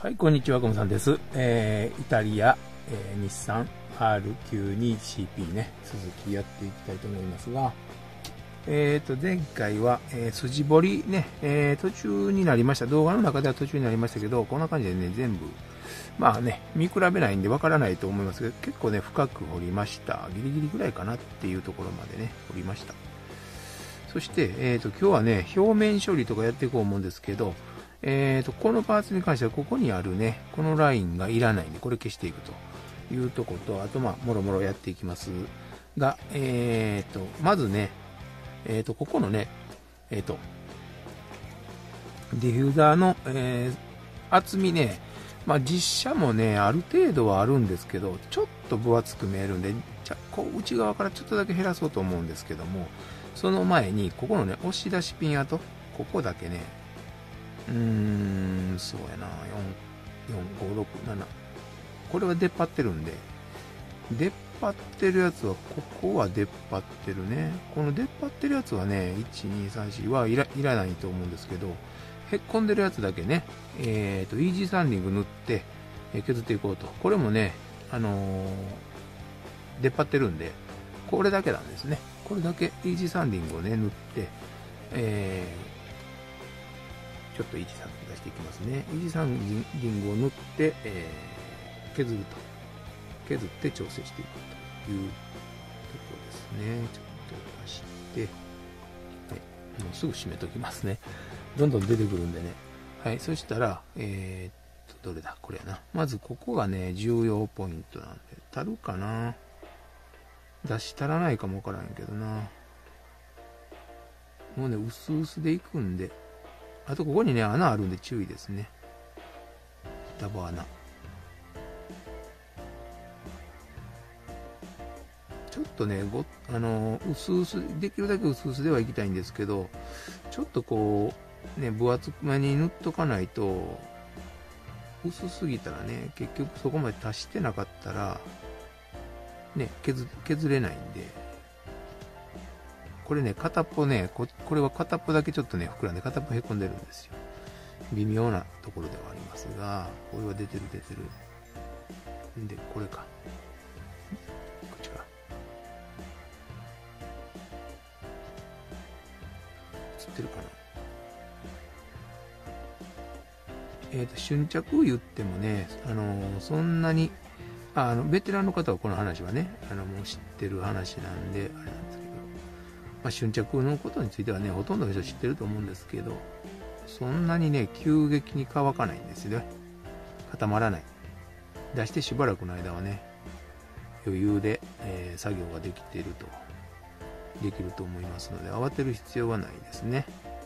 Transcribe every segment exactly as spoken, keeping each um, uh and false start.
はい、こんにちは、コムさんです。えー、イタリア、えー、日産 アールきゅうじゅうにシーピー ね、続きやっていきたいと思いますが、えーと、前回は、えー、筋彫りね、えー、途中になりました。動画の中では途中になりましたけど、こんな感じでね、全部、まあね、見比べないんでわからないと思いますけど、結構ね、深く掘りました。ギリギリぐらいかなっていうところまでね、掘りました。そして、えーと、今日はね、表面処理とかやっていこう思うんですけど、えーと、このパーツに関しては、ここにあるね、このラインがいらないんで、これ消していくというところと、あと、まあ、もろもろやっていきますが、えーと、まずね、えーと、ここのね、えーと、ディフューザーの、えー、厚みね、まあ、実写もね、ある程度はあるんですけど、ちょっと分厚く見えるんで、じゃこう内側からちょっとだけ減らそうと思うんですけども、その前に、ここのね、押し出しピン跡、ここだけね、うーん、そうやな、よん、よん、ご、ろく、なな。これは出っ張ってるんで、出っ張ってるやつは、ここは出っ張ってるね。この出っ張ってるやつはね、いち、に、さん、よんはいら、いらないと思うんですけど、へっこんでるやつだけね、えーと、イージーサンディング塗って、え削っていこうと。これもね、あのー、出っ張ってるんで、これだけなんですね。これだけイージーサンディングをね、塗って、えー、ちょっとイージーサンディング出していきますね。イージーサンディングを塗って、えー、削ると。削って調整していくというところですね。ちょっと出して、はい、もうすぐ締めときますね。どんどん出てくるんでね。はい、そしたら、えー、っと、どれだこれやな。まずここがね、重要ポイントなんで、足るかな出し足らないかもわからんけどな。もうね、薄々でいくんで、あとここにね、穴あるんで注意ですね。ダボ穴。ちょっとね、ごあの薄々、できるだけ薄々ではいきたいんですけど、ちょっとこう、ね、分厚めに塗っとかないと、薄すぎたらね、結局そこまで足してなかったら、ね、削、削れないんで、これね、片っぽねこ、これは片っぽだけちょっとね、膨らんで片っぽへこんでるんですよ。微妙なところではありますが、これは出てる出てる。んで、これか。こっちか。映ってるかな。えっと、瞬着言ってもね、あのー、そんなに、あの、ベテランの方はこの話はね、あの、もう知ってる話なんで、あれなんですけど、まあ、瞬着のことについてはね、ほとんどの人知ってると思うんですけど、そんなにね、急激に乾かないんですよ。固まらない。出してしばらくの間はね、余裕で、えー、作業ができていると、できると思いますので、慌てる必要はないですね。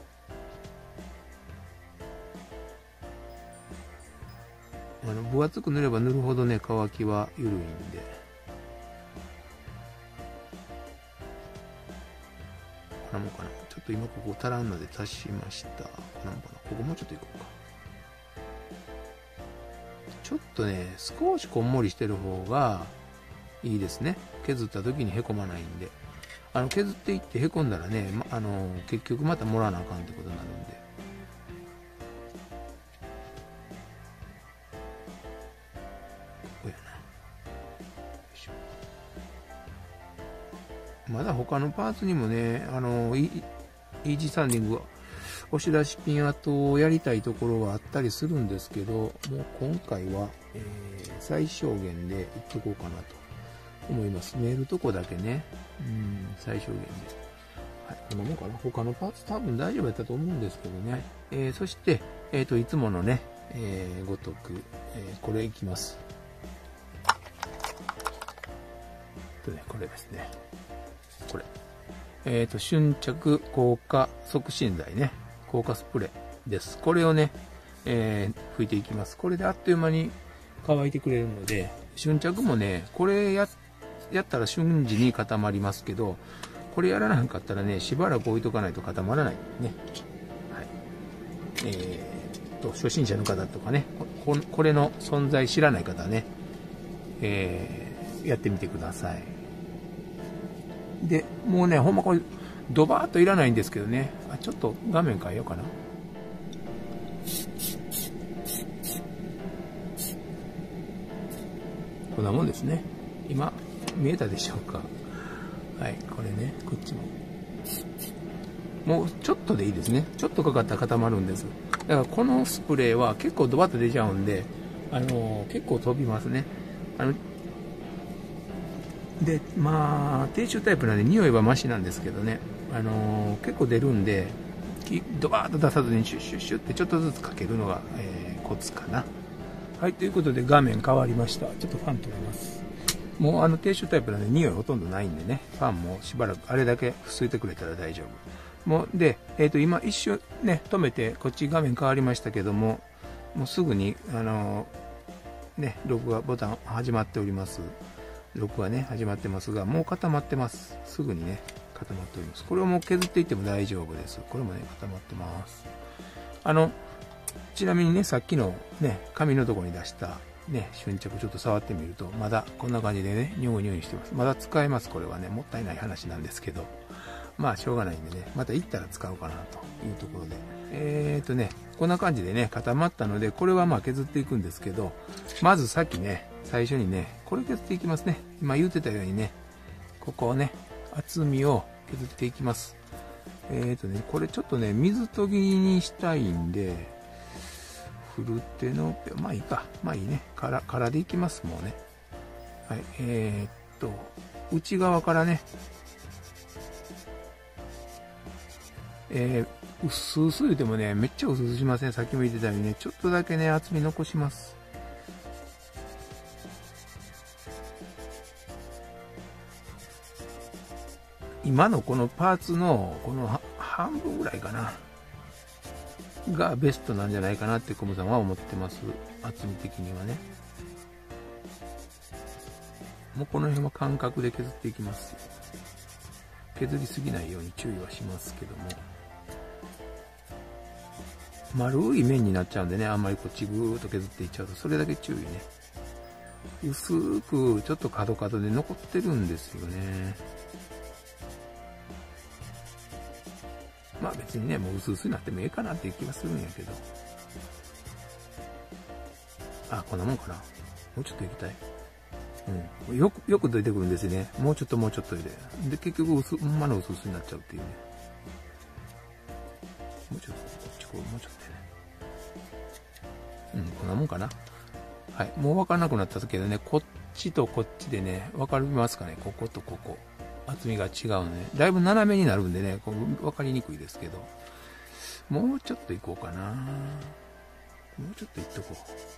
あの分厚く塗れば塗るほどね、乾きは緩いんで。こんなもんかな。ちょっと今ここ足らんので足しました。こんなもんかな。ここもうちょっといこうか。ちょっとね、少しこんもりしてる方がいいですね。削った時にへこまないんで。あの削っていってへこんだらね、ま、あの結局またもらわなあかんってことになるんで。まだ他のパーツにもね、あのイージーサンディング押し出しピン跡をやりたいところはあったりするんですけど、もう今回は、えー、最小限でいっとこうかなと思います。見えるとこだけね、うん、最小限で。はい、こんなもんかな。他のパーツ多分大丈夫だったと思うんですけどね。えー、そして、えーと、いつものね、えー、ごとく、えー、これいきます。とね、これですね。これ。えっと、瞬着硬化促進剤ね。硬化スプレーです。これをね、えー、拭いていきます。これであっという間に乾いてくれるので、瞬着もね、これや、やったら瞬時に固まりますけど、これやらなかったらね、しばらく置いとかないと固まらないね。はい。えー、っと、初心者の方とかね、こ、これの存在知らない方はね、えー、やってみてください。で、もうね、ほんまこれ、ドバーっといらないんですけどね。あ、ちょっと画面変えようかな。 こんなもんですね。今、見えたでしょうか。はい、これね、こっちも。もうちょっとでいいですね。ちょっとかかったら固まるんです。だからこのスプレーは結構ドバッと出ちゃうんで、あのー、結構飛びますね。あので、まあ、低臭タイプなんで匂いはマシなんですけどね、あのー、結構出るんで、ドバーッと出さずにシュッシュッシュッってちょっとずつかけるのが、えー、コツかな。はい、ということで画面変わりました。ちょっとファン止めます。もうあの低臭タイプなんで匂いほとんどないんでね、ファンもしばらくあれだけふすいてくれたら大丈夫。もうで、えー、と今一瞬ね、止めてこっち画面変わりましたけども、もうすぐに、あのー、ね、録画ボタン始まっております。録画ね、始まってますが、もう固まってます。すぐにね、固まっております。これをもう削っていっても大丈夫です。これもね、固まってます。あの、ちなみにね、さっきのね、紙のところに出したね、瞬着ちょっと触ってみると、まだこんな感じでね、ニョウニョウしてます。まだ使えます、これはね。もったいない話なんですけど。まあ、しょうがないんでね、また行ったら使おうかなというところで。えーとね、こんな感じでね、固まったので、これはまあ削っていくんですけど、まずさっきね、最初にね、これ削っていきますね。今言ってたようにね、ここをね、厚みを削っていきます。えーとね、これちょっとね、水研ぎにしたいんで、フルテの、まあいいか、まあいいね、から、からでいきます、もうね。はい、えーっと、内側からね、えー、薄々言うてもね、めっちゃ薄々しません。さっきも言ってたようにね、ちょっとだけね、厚み残します。今のこのパーツの、この半分ぐらいかな、がベストなんじゃないかなってコムさんは思ってます。厚み的にはね。もうこの辺は感覚で削っていきます。削りすぎないように注意はしますけども。丸い面になっちゃうんでね、あんまりこっちぐーっと削っていっちゃうと、それだけ注意ね。薄く、ちょっと角角で残ってるんですよね。まあ別にね、もう薄々になってもええかなっていう気はするんやけど。あ、こんなもんかな。もうちょっといきたい。うん。よく、よく出てくるんですよね。もうちょっともうちょっとで。で、結局薄、ほんまの薄々になっちゃうっていうね。もうちょっと、こっちこう、もうちょっとね。うん、こんなもんかな。はい。もう分からなくなったけどね、こっちとこっちでね、分かりますかね、こことここ。厚みが違うのね。だいぶ斜めになるんでね、こう分かりにくいですけど。もうちょっといこうかな。もうちょっといっとこ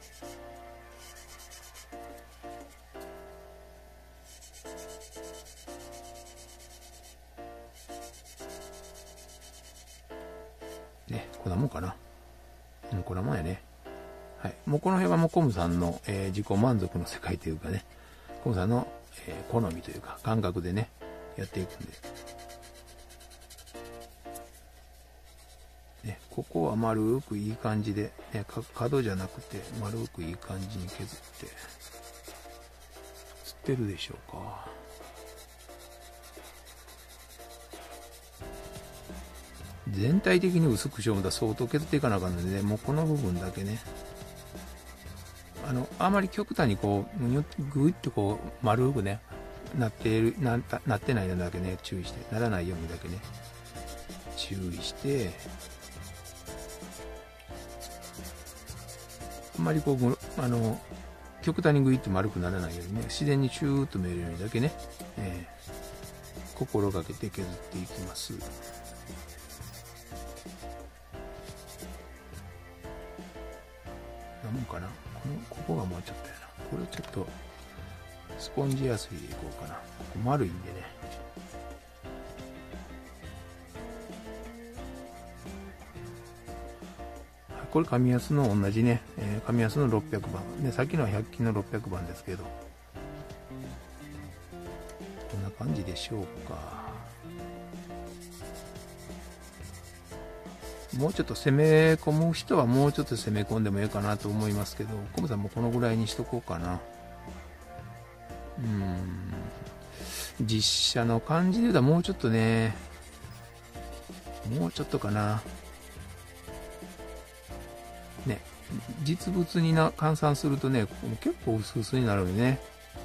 う。ね、こんなもんかな。うん、こんなもんやね。はい。もうこの辺はもうコムさんの、えー、自己満足の世界というかね、コムさんの、えー、好みというか感覚でね、やっていくんで。ね、ここは丸くいい感じで、ね、角じゃなくて丸くいい感じに削って、釣ってるでしょうか。全体的に薄くしようと相当削っていかなあかんのでね、もうこの部分だけね、あの、あまり極端にこう、ぐいっとこう、丸くね、なっている、な、なってないのだけね、注意して、ならないようにだけね、注意して、あんまりこう、あの、極端にグイッと丸くならないようにね、自然にシューッと見えるようにだけね、えー、心がけて削っていきます。なもんかな。この、ここがもうちょっとやな。これちょっと、スポンジやすいでいこうかな。ここ丸いんでね。これ紙安の同じね、えー、紙安のろっぴゃくばん。ね、さっきのはひゃく均のろっぴゃくばんですけど。こんな感じでしょうか。もうちょっと攻め込む人はもうちょっと攻め込んでもいいかなと思いますけど、コムさんもこのぐらいにしとこうかな。うーん。実写の感じで言うともうちょっとね、もうちょっとかな。ね、実物にな換算するとね、結構薄々になるよね。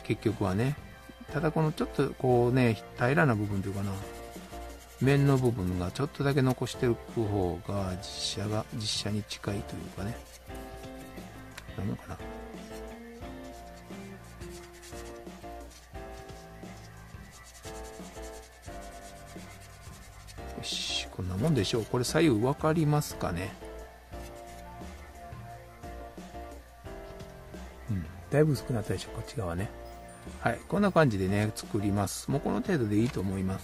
結局はね。ただこのちょっとこうね、平らな部分というかな、面の部分がちょっとだけ残してる方が実写が、実写に近いというかね。なのかな。よし、こんなもんでしょう。これ左右分かりますかね。うん、だいぶ薄くなったでしょ、こっち側ね。はい、こんな感じでね、作ります。もうこの程度でいいと思います。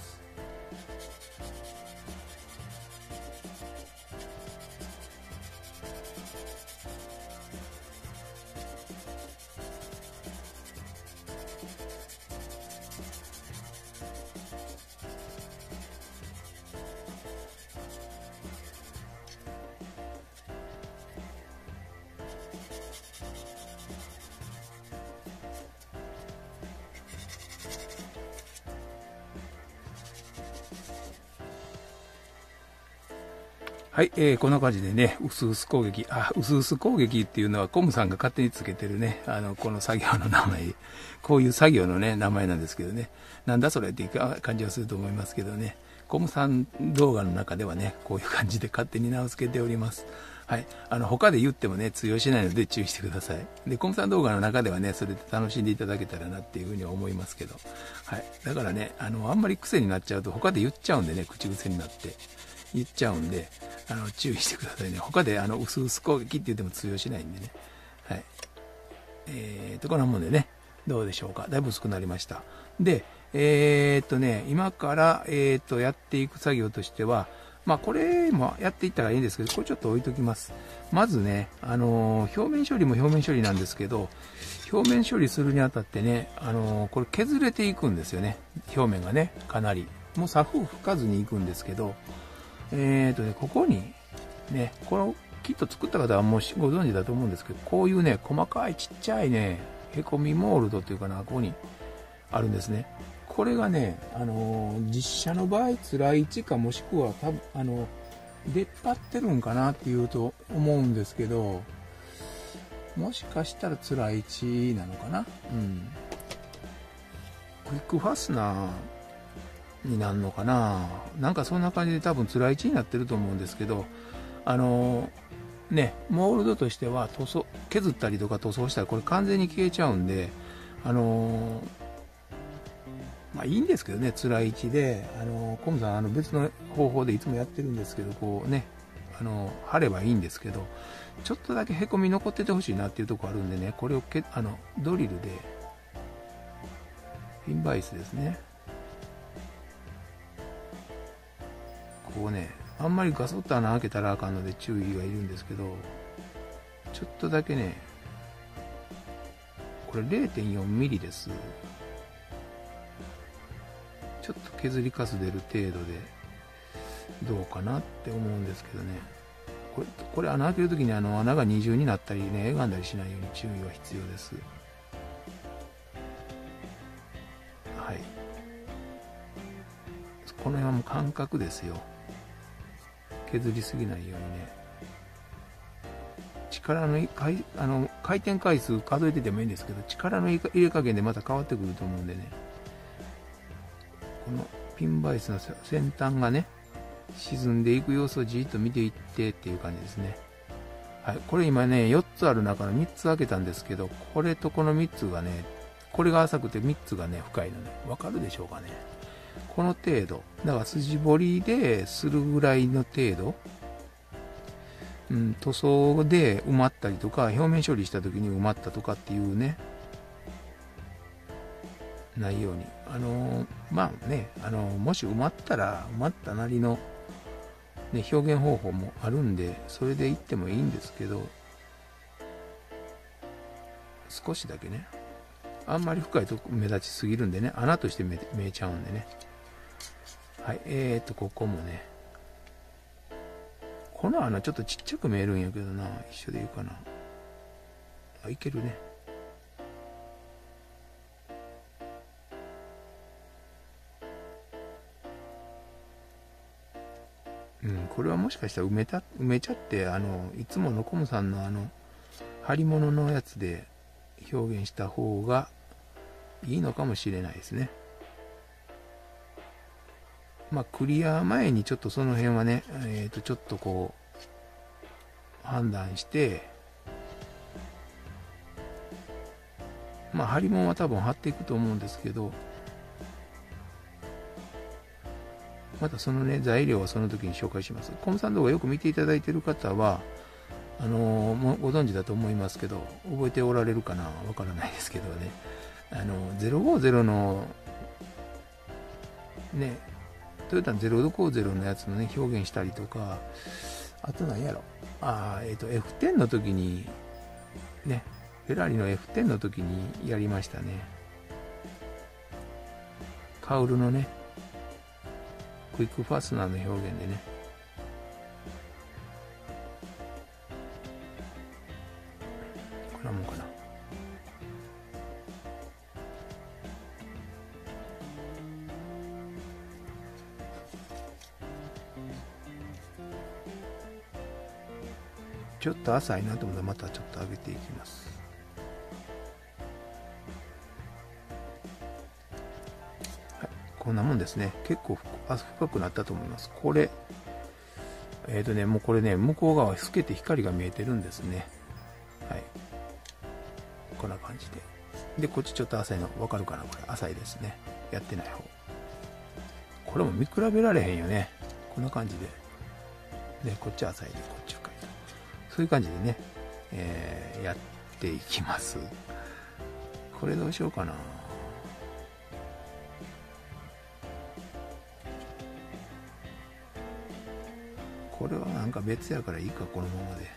はい、えー、こんな感じでね、うすうす攻撃、あ、うすうす攻撃っていうのはコムさんが勝手につけてるね、あの、この作業の名前、こういう作業のね、名前なんですけどね、なんだそれっていう感じはすると思いますけどね、コムさん動画の中ではね、こういう感じで勝手に名を付けております。はい、あの、他で言ってもね、通用しないので注意してください。で、コムさん動画の中ではね、それで楽しんでいただけたらなっていうふうに思いますけど、はい、だからね、あの、あんまり癖になっちゃうと他で言っちゃうんでね、口癖になって。言っちゃうんで、あの注意してくださいね。他であの薄々攻撃って言っても通用しないんでね。はい。えーと、こんなもんでね、どうでしょうか。だいぶ薄くなりました。で、えーっとね、今から、えーっと、やっていく作業としては、まあ、これもやっていったらいいんですけど、これちょっと置いときます。まずね、あのー、表面処理も表面処理なんですけど、表面処理するにあたってね、あのー、これ削れていくんですよね。表面がね、かなり。もうサフ吹かずにいくんですけど、えーとね、ここに、ね、このキット作った方はもうご存知だと思うんですけど、こういうね、細かいちっちゃいね、へこみモールドというかな、ここにあるんですね。これがね、あのー、実写の場合、つらい位置かもしくは多分、あの、出っ張ってるんかなっていうと思うんですけど、もしかしたらつらい位置なのかな。うん。クイックファスナー、になるのかな、なんかそんな感じで多分つらい位置になってると思うんですけど、あのー、ね、モールドとしては塗装削ったりとか塗装したらこれ完全に消えちゃうんで、あのー、まあいいんですけどね、つらい位置で、あのー、コムさんあの別の方法でいつもやってるんですけど、こうね、あのー、貼ればいいんですけど、ちょっとだけへこみ残っててほしいなっていうところあるんでね、これをけあのドリルでピンバイスですね。こうね、あんまりガソッと穴開けたらあかんので注意がいるんですけど、ちょっとだけね、これ れいてんよんミリです。ちょっと削りかす出る程度でどうかなって思うんですけどね。これ、これ穴開けるときにあの穴が二重になったりね、歪んだりしないように注意は必要です。はい。この辺はもう感覚ですよ。削りすぎないようにね、力の回あの回転回数数えててもいいんですけど、力の入れ加減でまた変わってくると思うんでね、このピンバイスの先端がね沈んでいく様子をじーっと見ていってっていう感じですね。はい、これ今ねよっつある中のみっつ開けたんですけど、これとこのみっつがね、これが浅くてみっつがね深いのね、わかるでしょうかね。この程度だから筋彫りでするぐらいの程度、うん、塗装で埋まったりとか表面処理した時に埋まったとかっていうね、ないように、あのー、まあね、あのー、もし埋まったら埋まったなりの、ね、表現方法もあるんでそれでいってもいいんですけど、少しだけね、あんまり深いとこ目立ちすぎるんでね、穴として見えちゃうんでね。はい、えーとここもね、この穴ちょっとちっちゃく見えるんやけどな、一緒でいいかな。あ、いけるね。うん、これはもしかしたら埋めた埋めちゃって、あのいつものコムさんのあの貼り物のやつで表現した方がいいのかもしれないですね。まあクリア前にちょっとその辺はね、えっとちょっとこう判断して、まあ貼り物は多分貼っていくと思うんですけど、またそのね材料はその時に紹介します。コムさん動画よく見ていただいている方はあのー、もうご存知だと思いますけど、覚えておられるかな、わからないですけどね、あのゼロごゼロのねトヨタのゼロごゼロのやつのね表現したりとか、あと何やろ、あーえっ、ー、と エフテン の時にね、フェラーリの エフテン の時にやりましたね。カウルのねクイックファスナーの表現でね、こんなもんかな。ちょっと浅いなと思ったらまたちょっと上げていきます。はい、こんなもんですね。結構深くなったと思います。これえっ、ー、とねもうこれね向こう側透けて光が見えてるんですね。はい、こんな感じで。でこっちちょっと浅いの分かるかな、これ浅いですね、やってない方。これも見比べられへんよね、こんな感じで。でこっち浅いでこっち深い、そういう感じでね、えー、やっていきます。これどうしようかな。これはなんか別やからいいか、このままで。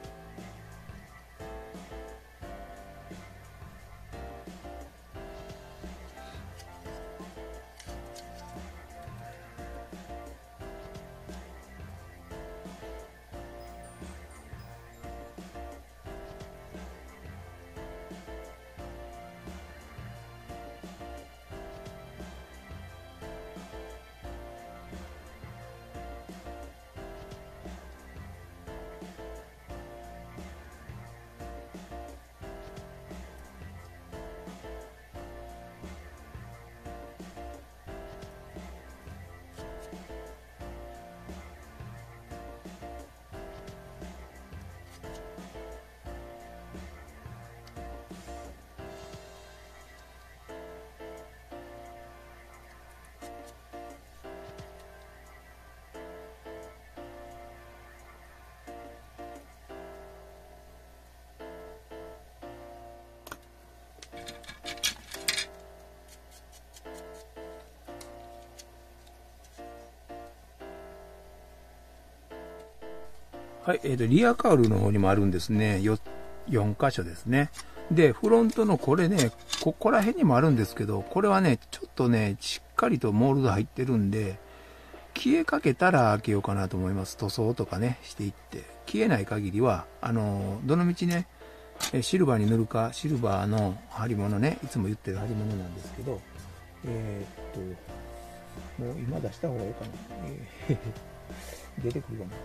はい、えーと、リアカウルの方にもあるんですね。よ、よん箇所ですね。で、フロントのこれね、ここら辺にもあるんですけど、これはね、ちょっとね、しっかりとモールド入ってるんで、消えかけたら開けようかなと思います。塗装とかね、していって。消えない限りは、あの、どのみちね、シルバーに塗るか、シルバーの貼り物ね、いつも言ってる貼り物なんですけど、えー、っと、もう今出した方がいいかな。えー、出てくるかな。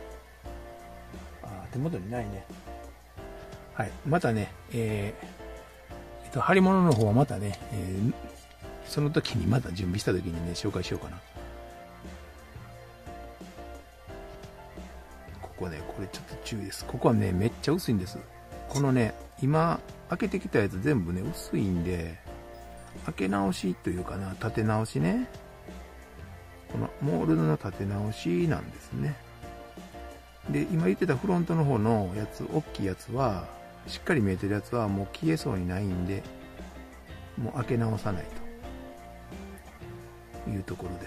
手元にないね。はい。またね、えー、えっと、貼り物の方はまたね、えー、その時にまた準備した時にね、紹介しようかな。ここね、これちょっと注意です。ここはね、めっちゃ薄いんです。このね、今、開けてきたやつ全部ね、薄いんで、開け直しというかな、立て直しね。このモールドの立て直しなんですね。で、今言ってたフロントの方のやつ、大きいやつは、しっかり見えてるやつはもう消えそうにないんで、もう開け直さないというところです。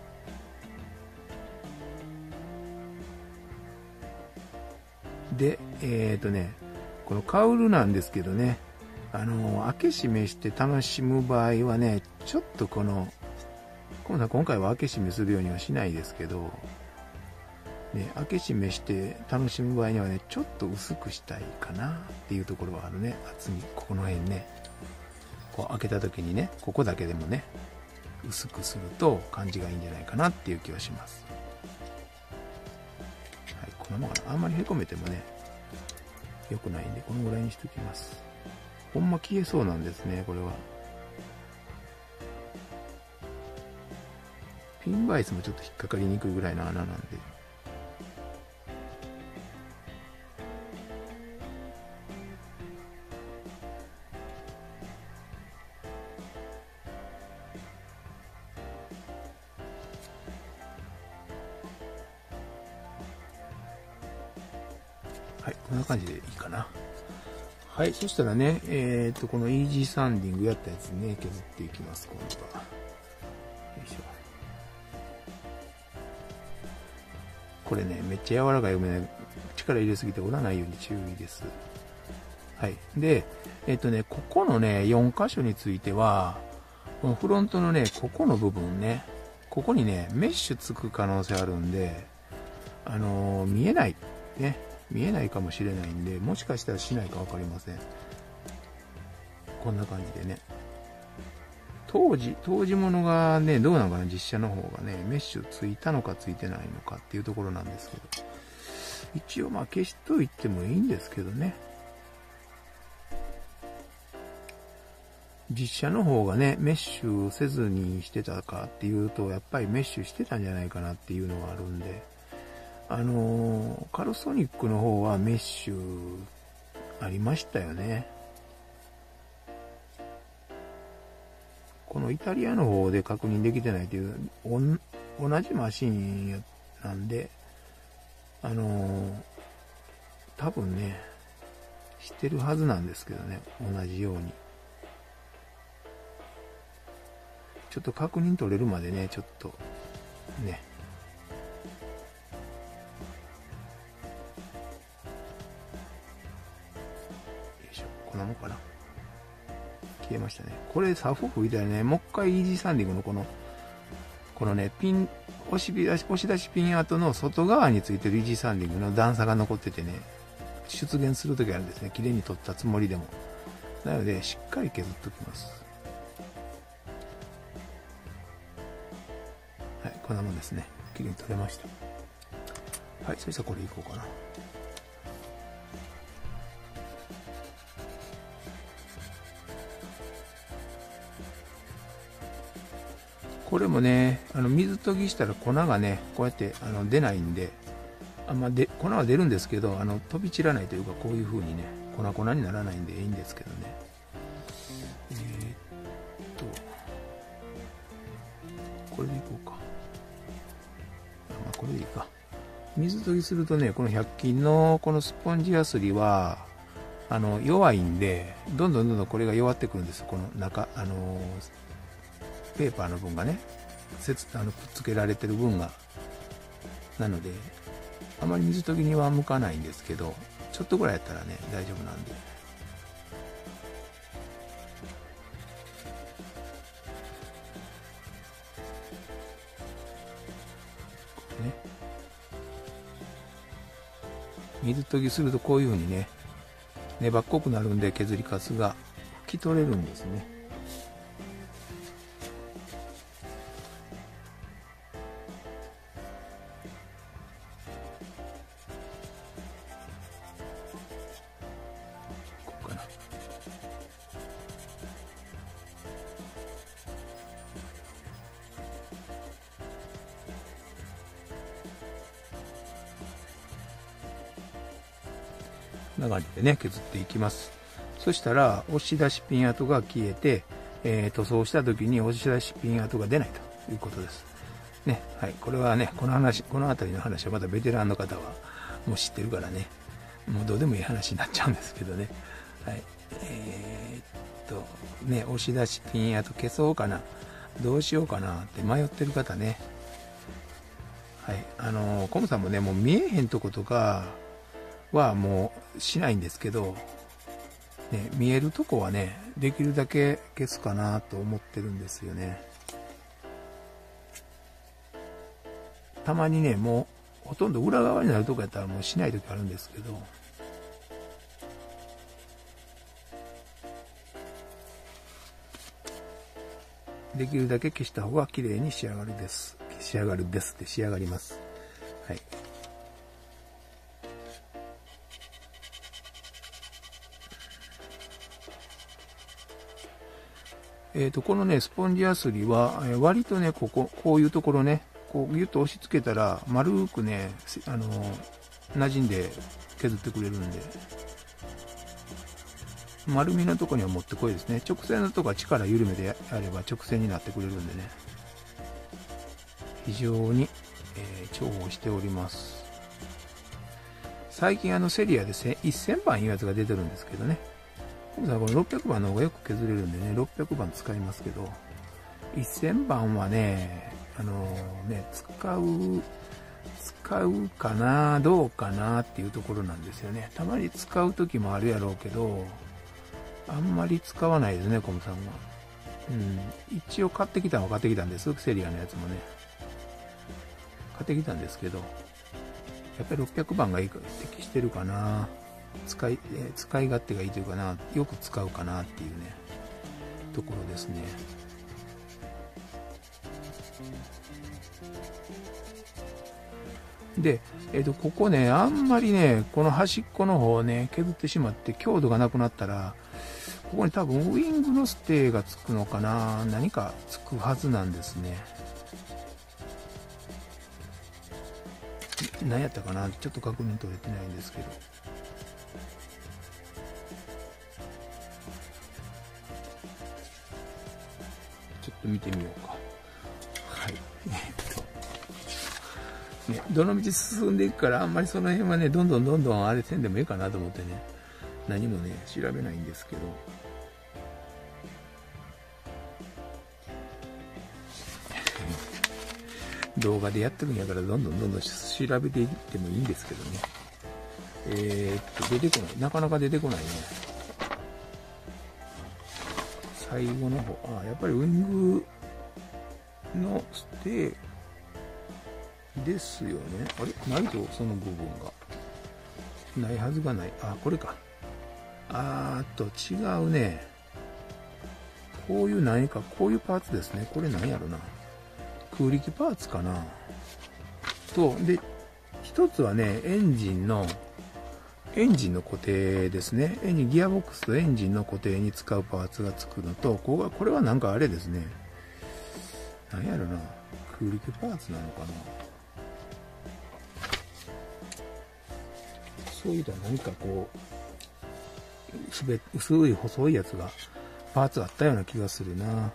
で、えっとね、このカウルなんですけどね、あの、開け閉めして楽しむ場合はね、ちょっとこの、今回は開け閉めするようにはしないですけど、ね、開け閉めして楽しむ場合にはね、ちょっと薄くしたいかなっていうところはあるね。厚み、ここの辺ね。こう開けた時にね、ここだけでもね、薄くすると感じがいいんじゃないかなっていう気はします。はい、このままかな。あんまりへこめてもね、良くないんで、このぐらいにしときます。ほんま消えそうなんですね、これは。 ピンバイスもちょっと引っかかりにくいぐらいの穴なんで。はい、こんな感じでいいかな。はい、そしたらね、えっと、このイージーサンディングやったやつね、削っていきます、今度は。よいしょ。これね、めっちゃ柔らかい梅ね、力入れすぎて折らないように注意です。はい。で、えっとね、ここのね、よん箇所については、このフロントのね、ここの部分ね、ここにね、メッシュつく可能性あるんで、あのー、見えない。ね。見えないかもしれないんで、もしかしたらしないか分かりません。こんな感じでね。当時、当時物がね、どうなのかな、実写の方がね、メッシュついたのかついてないのかっていうところなんですけど。一応まあ消しといてもいいんですけどね。実写の方がね、メッシュせずにしてたかっていうと、やっぱりメッシュしてたんじゃないかなっていうのがあるんで、あのー、カルソニックの方はメッシュありましたよね。このイタリアの方で確認できてないという、同じマシンなんで、あのー、多分ね、知ってるはずなんですけどね、同じように。ちょっと確認取れるまでね、ちょっと、ね。よいしょ、こんなもんかな。消えましたね。これサフ吹いたらね、もう一回イージーサンディングのこの、このね、ピン、押し出し、押し出しピン跡の外側についてるイージーサンディングの段差が残っててね、出現するときあるんですね。綺麗に取ったつもりでも。なので、しっかり削っておきます。はい、こんなもんですね。綺麗に取れました。はい、そしたらこれいこうかな。これもね、あの水研ぎしたら粉がね、こうやってあの出ないんで、あんまで粉は出るんですけど、あの飛び散らないというか、こういう風にね、粉々にならないんでいいんですけどね。えー、っと、これでいこうか。あ、まあ、これでいいか。水研ぎするとね、このひゃく均のこのスポンジヤスリは、あの弱いんで、どんどんどんどんこれが弱ってくるんです。この中、あのーペーパーの分がね、あのくっつけられてる分が。なので、あまり水研ぎには向かないんですけど、ちょっとぐらいやったらね、大丈夫なんで。ね。水研ぎするとこういう風にね、粘っこくなるんで削りカスが拭き取れるんですね。こんな感じでね、削っていきます。そしたら、押し出しピン跡が消えて、えー、塗装した時に押し出しピン跡が出ないということです。ね、はい。これはね、この話、この辺りの話はまたベテランの方はもう知ってるからね、もうどうでもいい話になっちゃうんですけどね。はい。えー、っと、ね、押し出しピン跡消そうかな、どうしようかなって迷ってる方ね。はい。あのー、コムさんもね、もう見えへんとことか、はもうしないんですけど、ね、見えるとこはね、できるだけ消すかなと思ってるんですよね。たまにね、もうほとんど裏側になるとこやったらもうしない時あるんですけど、できるだけ消した方が綺麗に仕上がるです。仕上がるですって仕上がります。はい。 えっと、このね、スポンジヤスリは、えー割とね、ここ、こういうところね、こうギュッと押し付けたら、丸くね、あのー、馴染んで削ってくれるんで、丸みのとこにはもってこいですね。直線のとこは力緩めてやれば直線になってくれるんでね、非常に、えー重宝しております。最近あのセリアでせんばんいうやつが出てるんですけどね、今度はこのろっぴゃくばんの方がよく削れるんでね、ろっぴゃくばん使いますけど、せんばんはね、あのーね、使う、使うかな、どうかなっていうところなんですよね。たまに使う時もあるやろうけど、あんまり使わないですね、コムさんは。うん、一応買ってきたのは買ってきたんです、セリアのやつもね。買ってきたんですけど、やっぱりろっぴゃくばんがいいか適してるかな。使い、えー使い勝手がいいというかな、よく使うかなっていうね、ところですね。で、えっと、ここね、あんまりね、この端っこの方をね、削ってしまって強度がなくなったら、ここに多分ウィングのステーがつくのかな、何かつくはずなんですね。何やったかな、ちょっと確認取れてないんですけど。ちょっと見てみようか。はい。えっと。ね、どの道進んでいくから、あんまりその辺はね、どんどんどんどんあれせんでもいいかなと思ってね、何もね、調べないんですけど。動画でやってるんやから、どんどんどんどん調べていってもいいんですけどね。えー、っと、出てこない。なかなか出てこないね。最後の方。あ、やっぱりウィングのステーですよね。あれないぞ、その部分が。ないはずがない。あ、これか。あーっと、違うね。こういう何か、こういうパーツですね。これ何やろな。空力パーツかなと、で、一つはね、エンジンの、エンジンの固定ですね。エンジン、ギアボックスとエンジンの固定に使うパーツがつくのと、ここがこれはなんかあれですね。何やろな。空力パーツなのかな。そういうのは何かこう、すべ、薄い細いやつが、パーツあったような気がするな。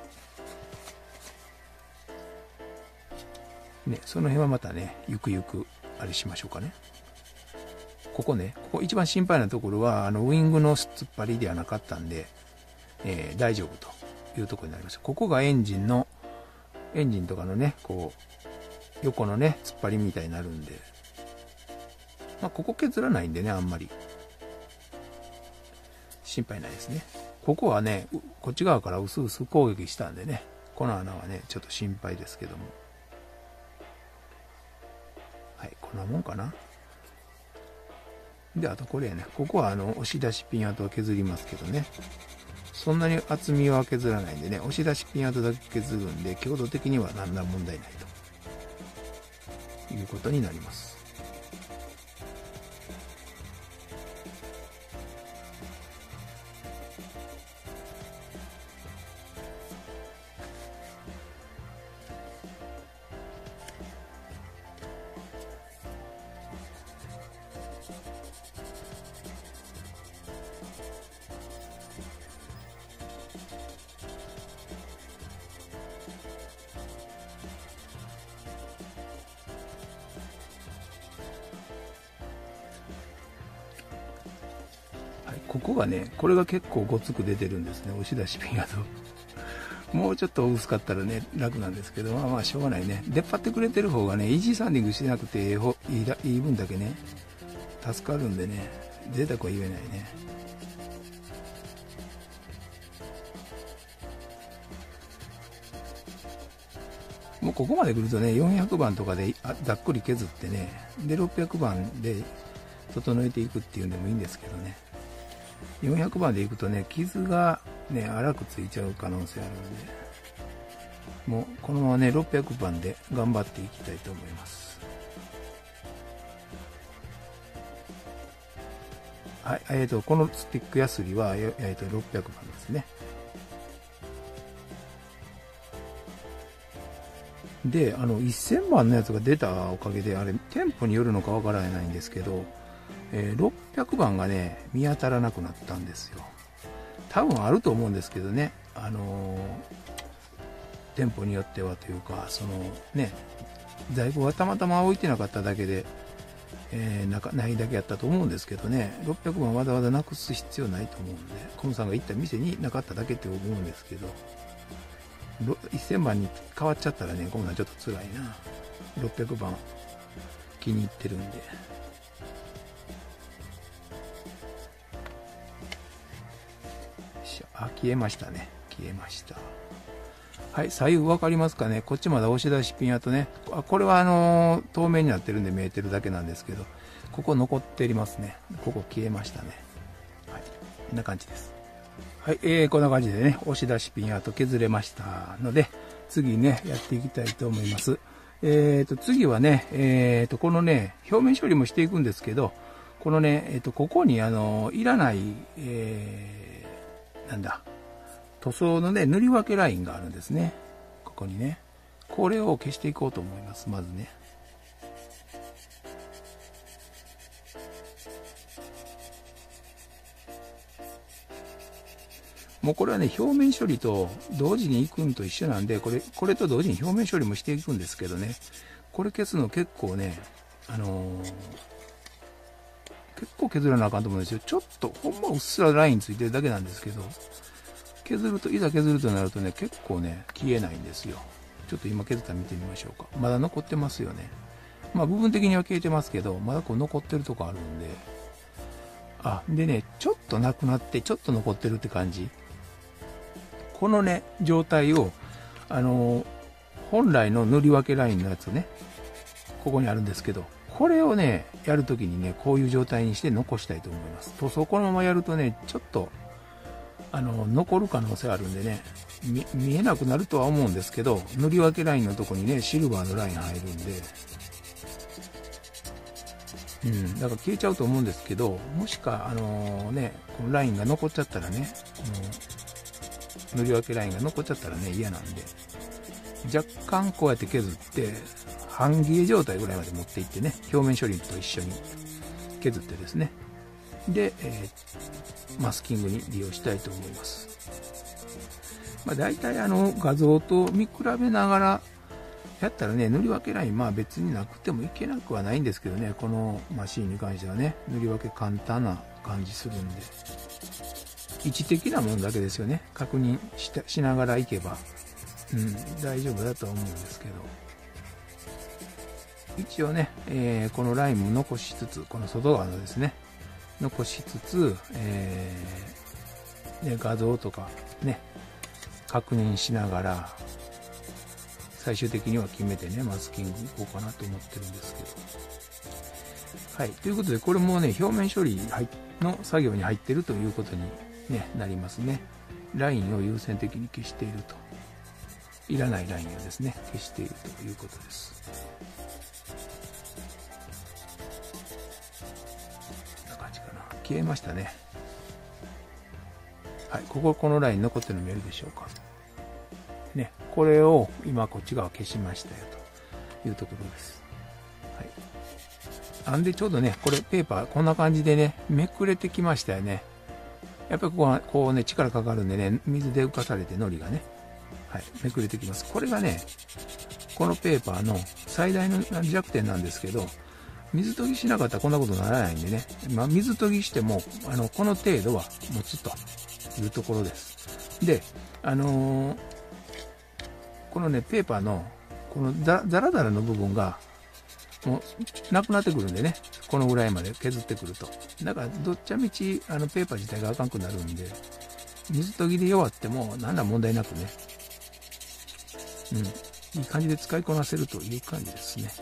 ね、その辺はまたね、ゆくゆく、あれしましょうかね。ここね、ここ一番心配なところは、あの、ウィングの突っ張りではなかったんで、えー、大丈夫というところになりました。ここがエンジンの、エンジンとかのね、こう、横のね、突っ張りみたいになるんで、まあ、ここ削らないんでね、あんまり。心配ないですね。ここはね、こっち側から薄々攻撃したんでね、この穴はね、ちょっと心配ですけども。はい、こんなもんかな。で、あとこれやね。ここはあの、押し出しピン跡を削りますけどね。そんなに厚みは削らないんでね、押し出しピン跡だけ削るんで、強度的には何ら問題ないということになります。ここがね、これが結構ごつく出てるんですね、押し出しピン跡。もうちょっと薄かったらね、楽なんですけど、まあまあしょうがないね。出っ張ってくれてる方がね、イージーサンディングしてなくていい方いいだいい分だけね、助かるんでね、贅沢は言えないね。もうここまで来るとね、よんひゃくばんとかでざっくり削ってね、で、ろっぴゃくばんで整えていくっていうんでもいいんですけどね。よんひゃくばんでいくとね、傷がね、荒くついちゃう可能性あるので、もうこのままね、ろっぴゃくばんで頑張っていきたいと思います。はい、えーと、このスティックヤスリは、えーと、ろっぴゃくばんですね。 で、あの、せんばんのやつが出たおかげで、あれ、店舗によるのかわからないんですけど、えー、ろっぴゃくばんがね、見当たらなくなったんですよ。多分あると思うんですけどね、あのー、店舗によってはというか、そのね、在庫がたまたま置いてなかっただけで、えー、なかないだけやったと思うんですけどね、ろっぴゃくばんわざわざなくす必要ないと思うんで、コムさんが行った店になかっただけって思うんですけど、せんばんに変わっちゃったらね、コムさんちょっと辛いな。ろっぴゃくばん気に入ってるんで。あ、消えましたね。消えました。はい、左右分かりますかね。こっちまだ押し出しピン跡ね。あ、これはあのー、透明になってるんで見えてるだけなんですけど、ここ残っていますね。ここ消えましたね。はい、こんな感じです。はい、えー、こんな感じでね、押し出しピン跡削れましたので、次ね、やっていきたいと思います。えーと、次はね、えーと、このね、表面処理もしていくんですけど、このね、えーと、ここにあの、いらない、えー、なんだ、塗装のね、塗り分けラインがあるんですね。ここにね。これを消していこうと思います、まずね。もうこれはね、表面処理と同時にいくんと一緒なんで、これ、これと同時に表面処理もしていくんですけどね、これ消すの結構ね、あのー、結構削らなあかんと思うんですよ。ちょっと、ほんまうっすらラインついてるだけなんですけど、削ると、いざ削るとなるとね、結構ね、消えないんですよ。ちょっと今削ったら見てみましょうか。まだ残ってますよね。まあ部分的には消えてますけど、まだこう残ってるとこあるんで、あ、でね、ちょっとなくなって、ちょっと残ってるって感じ。このね、状態を、あのー、本来の塗り分けラインのやつね、ここにあるんですけど、これをね、やるときにね、こういう状態にして残したいと思います。塗装このままやるとね、ちょっと、あの、残る可能性あるんでね、見、見えなくなるとは思うんですけど、塗り分けラインのとこにね、シルバーのライン入るんで、うん、だから消えちゃうと思うんですけど、もしか、あのー、ね、このラインが残っちゃったらね、塗り分けラインが残っちゃったらね、嫌なんで、若干こうやって削って、半切れ状態ぐらいまで持っていってね、表面処理と一緒に削ってですね、で、えー、マスキングに利用したいと思います。まあ、大体あの画像と見比べながらやったらね、塗り分けライン、まあ別になくてもいけなくはないんですけどね、このマシンに関してはね、塗り分け簡単な感じするんで、位置的なものだけですよね、確認 し, しながらいけば、うん、大丈夫だとは思うんですけど、一応ね、えー、このラインも残しつつ、この外側のですね、残しつつ、えー、ね、画像とかね、確認しながら、最終的には決めてね、マスキングいこうかなと思ってるんですけど。はい。ということで、これもね、表面処理の作業に入ってるということに、ね、なりますね。ラインを優先的に消していると。いらないラインをですね、消しているということです。こんな感じかな。消えましたね。はい。ここ、このライン残ってるの見えるでしょうか。ね、これを今こっち側消しましたよというところです。はい。あんでちょうどね、これペーパーこんな感じでね、めくれてきましたよね。やっぱりここはこうね、力かかるんでね、水で浮かされて糊がね、はい、めくれてきます。これがね、このペーパーの最大の弱点なんですけど、水研ぎしなかったらこんなことにならないんでね、まあ、水研ぎしても、あの、この程度は持つというところです。で、あのー、このね、ペーパーの、このザラザラの部分が、もう、なくなってくるんでね、このぐらいまで削ってくると。だから、どっちみち、あの、ペーパー自体があかんくなるんで、水研ぎで弱っても、なんら問題なくね、うん、いい感じで使いこなせるという感じですね。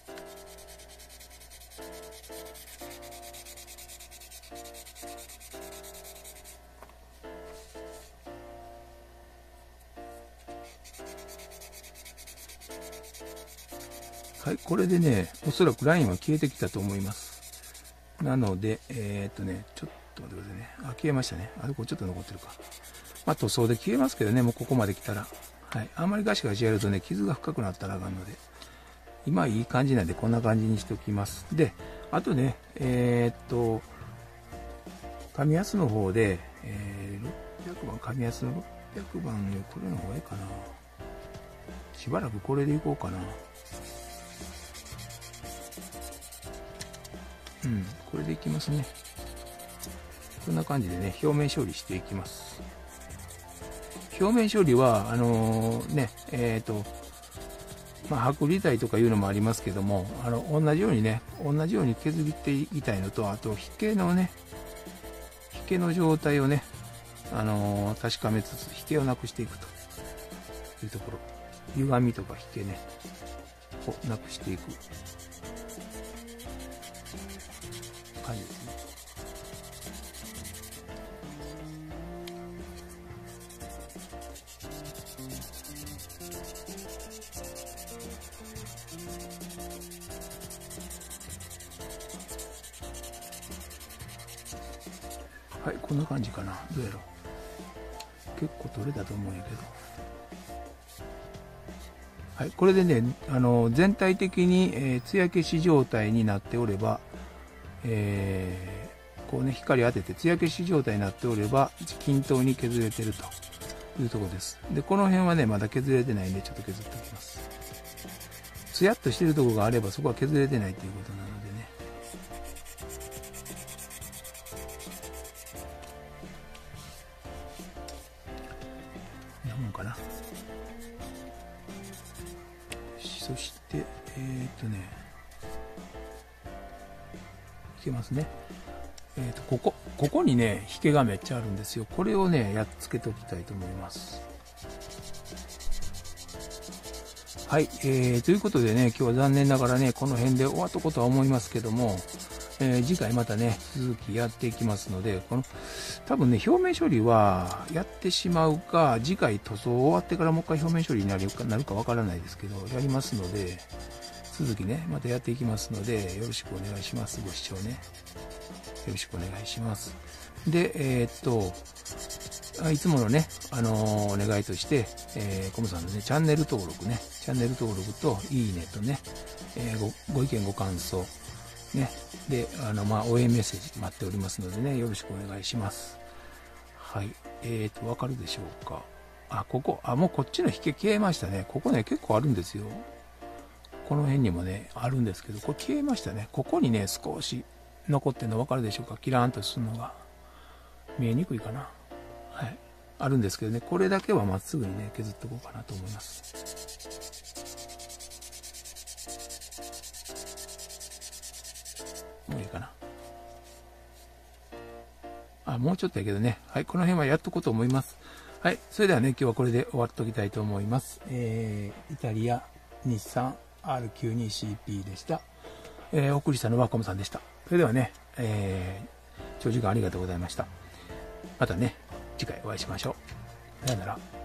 はい、これでね、おそらくラインは消えてきたと思います。なので、えー、っとね、ちょっと待ってくださいね。あ、消えましたね。あ、これちょっと残ってるか。まあ、塗装で消えますけどね、もうここまで来たら。 はい。あんまりガシガシやるとね、傷が深くなったらあかんので、今いい感じなんでこんな感じにしておきます。で、あとね、えー、っと、紙安の方で、えー、ろっぴゃくばん、紙安のろっぴゃくばんよ、これの方がいいかな。しばらくこれでいこうかな。うん、これでいきますね。こんな感じでね、表面処理していきます。表面処理は、あのー、ね、えっと、まあ、剥離体とかいうのもありますけども、あの、同じようにね、同じように削っていきたいのと、あと、引けのね、引けの状態をね、あのー、確かめつつ、引けをなくしていくというところ。歪みとか引けね、をなくしていく感じですね。はい、こんな感じかな。どうやろう。結構取れたと思うんやけど。はい、これでね、あの全体的に、えー、艶消し状態になっておれば、えー、こうね、光当てて艶消し状態になっておれば、均等に削れてるというところです。で、この辺はね、まだ削れてないんで、ちょっと削っておきます。艶っとしてるところがあれば、そこは削れてないということなのでね。こんなもんかな。そして、えーっとね、いけますね。えーっと、ここ、ここにね、引けがめっちゃあるんですよ。これをね、やっつけておきたいと思います。はい、えー、ということでね、今日は残念ながらね、この辺で終わったことは思いますけども、えー、次回またね、続きやっていきますので、この、多分ね、表面処理はやってしまうか、次回塗装終わってからもう一回表面処理になるかなるかわからないですけど、やりますので、続きね、またやっていきますので、よろしくお願いします。ご視聴ね。よろしくお願いします。で、えー、っと、いつものね、あのー、お願いとして、えー、コムさんのね、チャンネル登録ね、チャンネル登録と、いいねとね、えー、ご、ご意見ご感想、ね、で、あの、まあ、応援メッセージ待っておりますのでね、よろしくお願いします。はい。えーと、わかるでしょうか。あ、ここ、あ、もうこっちの引け消えましたね。ここね、結構あるんですよ。この辺にもね、あるんですけど、これ消えましたね。ここにね、少し残ってるの分かるでしょうか。キラーンとするのが。見えにくいかな。はい。あるんですけどね、これだけはまっすぐにね、削っておこうかなと思います。もういいかな。あ、もうちょっとやけどね。はい、この辺はやっとこうと思います。はい、それではね、今日はこれで終わっときたいと思います。えー、イタリア、日産 アールきゅうじゅうにシーピー でした。えー、お送りしたのはコムさんでした。それではね、えー、長時間ありがとうございました。またね、次回お会いしましょう。さよなら。